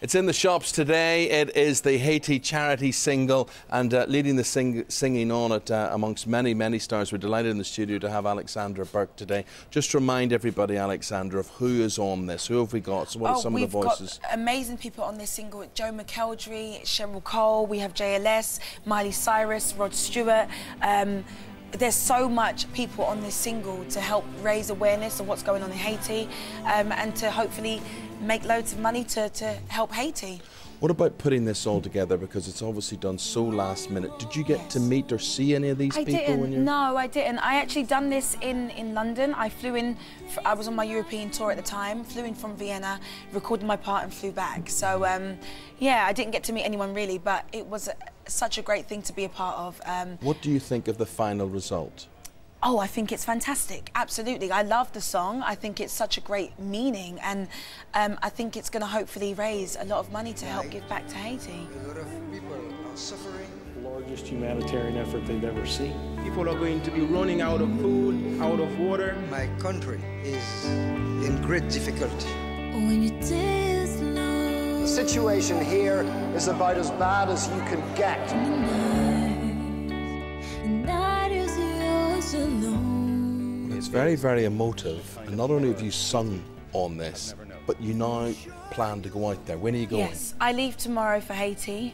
It's in the shops today. It is the Haiti charity single, and leading the singing on it amongst many, many stars. We're delighted in the studio to have Alexandra Burke today. Just remind everybody, Alexandra, of who is on this. Who have we got? So what are some of the voices? We've got amazing people on this single. Joe McElderry, Cheryl Cole, we have JLS, Miley Cyrus, Rod Stewart. There's so much people on this single to help raise awareness of what's going on in Haiti, and to hopefully make loads of money to help Haiti. What about putting this all together? Because it's obviously done so last minute. Did you get to meet or see any of these people? No, I didn't. I actually done this in London. I flew in, I was on my European tour at the time, flew in from Vienna, recorded my part and flew back. So, yeah, I didn't get to meet anyone really, but it was such a great thing to be a part of. What do you think of the final result? Oh, I think it's fantastic. Absolutely. I love the song. I think it's such a great meaning, and I think it's going to hopefully raise a lot of money to help give back to Haiti. A lot of people are suffering. The largest humanitarian effort they've ever seen. People are going to be running out of food, out of water. My country is in great difficulty. When your day is long, the situation here is about as bad as you can get. It's very, very emotive, and not only have you sung on this, but you now plan to go out there. When are you going? Yes, I leave tomorrow for Haiti,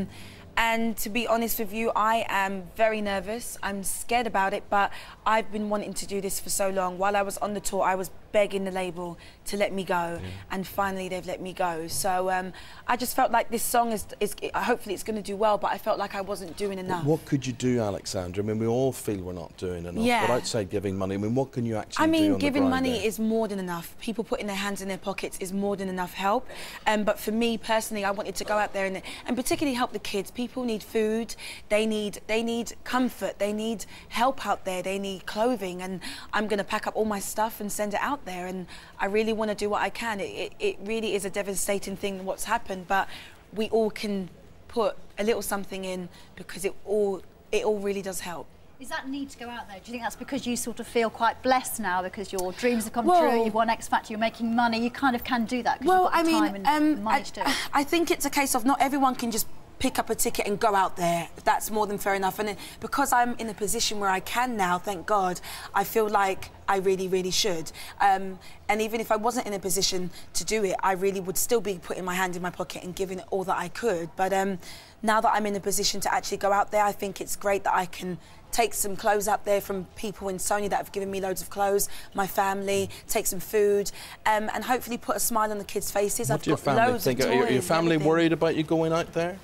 and to be honest with you, I am very nervous. I'm scared about it, but I've been wanting to do this for so long. While I was on the tour, I was begging the label to let me go, and finally they've let me go. So I just felt like this song is hopefully it's going to do well, but I felt like I wasn't doing enough. What could you do, Alexandra? I mean, we all feel we're not doing enough, but outside giving money, I mean, what can you actually do on the ground? Giving money is more than enough. People putting their hands in their pockets is more than enough help. But for me personally, I wanted to go out there and particularly help the kids. People need food, they need comfort, they need help out there, they need clothing, and I'm going to pack up all my stuff and send it out there, and I really want to do what I can. It really is a devastating thing what's happened, but we all can put a little something in, because it all really does help. Is that need to go out there? Do you think that's because you sort of feel quite blessed now, because your dreams have come true, you've won X Factor, you're making money, you kind of can do that because you've got the time and money to do it? I think it's a case of not everyone can just pick up a ticket and go out there. That's more than fair enough. And because I'm in a position where I can now, thank God, I feel like I really, really should. And even if I wasn't in a position to do it, I really would still be putting my hand in my pocket and giving it all that I could. But now that I'm in a position to actually go out there, I think it's great that I can take some clothes out there from people in Sony that have given me loads of clothes, my family, take some food, and hopefully put a smile on the kids' faces. What do your family think? Are your family worried about you going out there?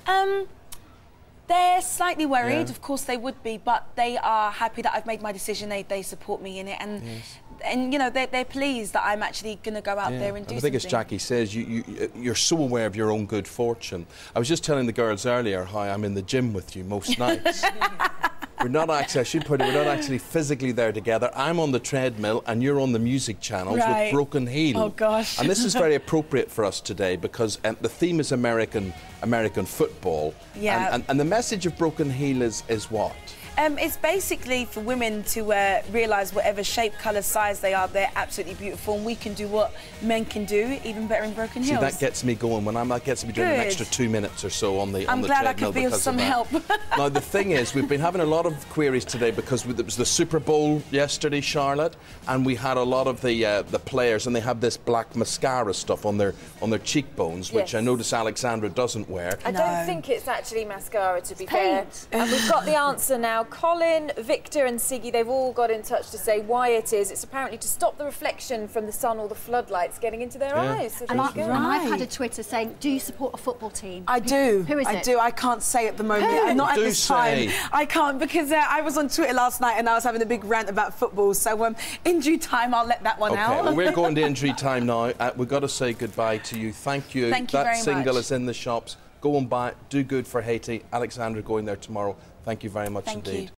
They're slightly worried, of course they would be, but they are happy that I've made my decision. They support me in it, and you know, they're pleased that I'm actually going to go out there and do something. I think, as Jackie says, you're so aware of your own good fortune. I was just telling the girls earlier how I'm in the gym with you most nights. We're not actually, I should put it, we're not actually physically there together. I'm on the treadmill and you're on the music channels with Broken Heel. Oh gosh. And this is very appropriate for us today, because the theme is American football. Yeah. And the message of Broken Heel is what? It's basically for women to realise whatever shape, colour, size they are, they're absolutely beautiful, and we can do what men can do, even better in Broken Heels. See, that gets me going. That gets me doing an extra 2 minutes or so on the I'm glad I could be of some help. Now, the thing is, we've been having a lot of queries today because it was the Super Bowl yesterday, Charlotte, and we had a lot of the players, and they have this black mascara stuff on their cheekbones, which I notice Alexandra doesn't wear. I don't think it's actually mascara, to be fair. And we've got the answer now. Colin, Victor and Siggy, they've all got in touch to say why it is. It's apparently to stop the reflection from the sun or the floodlights getting into their eyes. So and I've had a Twitter saying, do you support a football team? I do. Who is it? I do. I can't say at the moment. Not at this time. I can't, because I was on Twitter last night and I was having a big rant about football. So in due time, I'll let that one out. Well, we're going to injury time now. We've got to say goodbye to you. Thank you. Thank you very much. That single is in the shops. Go and buy it. Do good for Haiti. Alexandra going there tomorrow. Thank you very much indeed.